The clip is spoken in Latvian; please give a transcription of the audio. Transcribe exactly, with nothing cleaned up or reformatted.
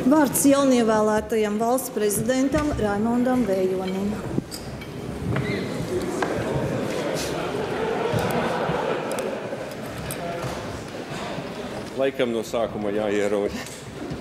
Vārds jaunievēlētajam valsts prezidentam Raimondam Vējonim. Laikam no sākuma jāierodas.